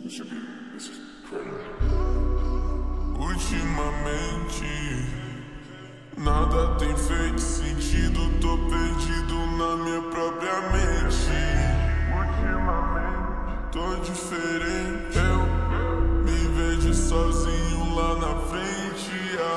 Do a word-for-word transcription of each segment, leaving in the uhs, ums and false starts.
Ultimamente, nada tem feito sentido, tô perdido na minha própria mente. Ultimamente, tô diferente, eu me vejo sozinho lá na frente.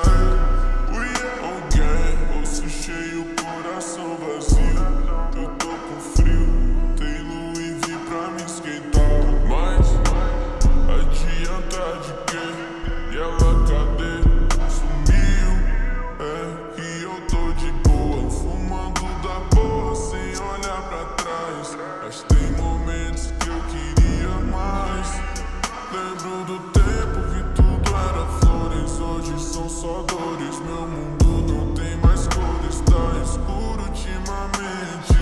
Alguém, bolso cheio, coração vazio. Eu tô com frio, tem Louis V pra me esquentar. Mas adianta de quê? E ela cadê? Sumiu. É que eu tô de boa, fumando da boa, sem olhar pra trás. Mas tem momentos que eu queria mais. Lembro do tempo que tudo era flores, hoje são só dores. Meu mundo não tem mais cores, tá escuro ultimamente.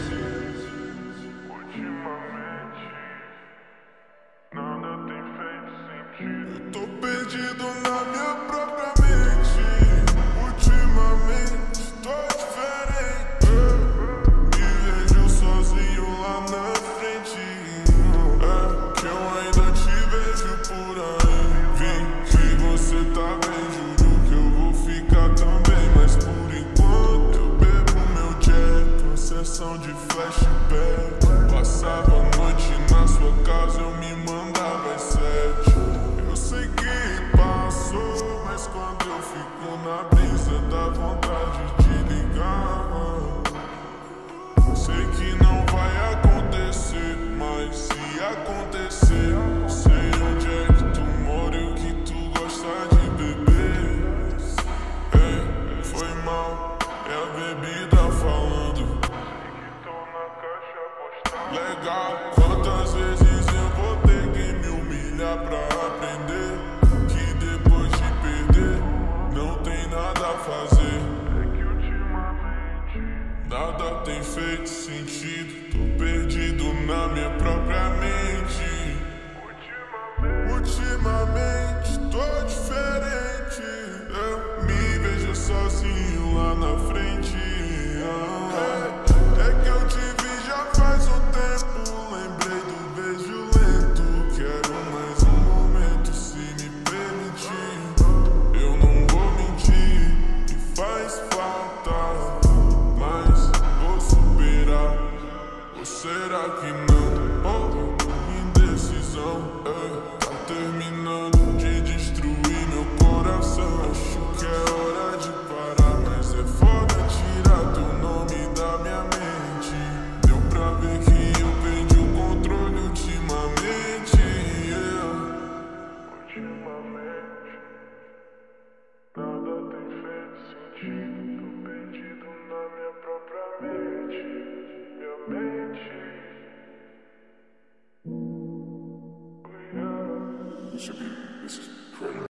Ultimamente, nada tem feito sentido. Eu tô perdido na minha própria mente. Ultimamente, tô diferente. Me vejo sozinho lá na frente. É que eu ainda te vejo por aí. Vi que você tá bem, juro que eu vou ficar também. Mas por enquanto eu bebo meu Jack, uma sessão de flashback. Passava a noite na sua casa, eu me mandava às sete. Eu sei que passou, mas quando eu fico na brisa dá vontade de ligar. Sei que não vai acontecer, mas se acontecer, eu sei onde é que tu mora e o que tu gosta de beber. Ei, foi mal, é a bebida falando. Legal, quantas vezes eu vou ter que me humilhar pra aprender que depois de perder não tem nada a fazer. É que ultimamente nada tem feito sentido, tô perdido na minha própria mente. Ultimamente tô diferente, eu me vejo sozinho lá na frente. É que eu te vi já faz um tempo, lembrei do beijo lento. Quero mais um momento, se me permitir. Eu não vou mentir, que faz falta, mas vou superar. Ou será que não? Oh, indecisão, é, tá terminando de destruir meu coração. Acho que é hora de parar, mas é foda tirar teu nome da minha mente. Deu pra ver que eu perdi o controle ultimamente, yeah. Ultimamente, nada tem feito sentido, tô perdido na minha própria mente. Minha mente, oh, yeah.